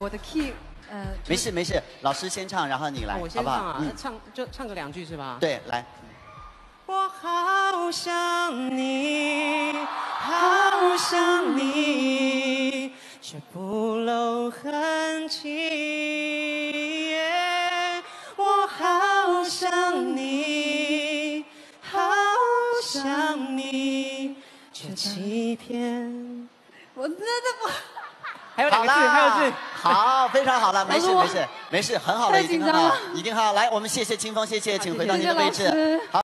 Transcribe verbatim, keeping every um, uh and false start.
我的 key， 呃， 没事没事，老师先唱，然后你来， 我先好不好？ 唱啊，唱就唱个两句是吧？ 对，来。 我好想你，好想你，却不露痕迹。我好想你，好想你，却欺骗。 我真的不。 还有两个字，还有字。 好，非常好了，没事没事没事，很好了，已经很好， 太紧张了已经好。来，我们谢谢清风，谢谢，请回到您的位置。 谢谢老师。 好。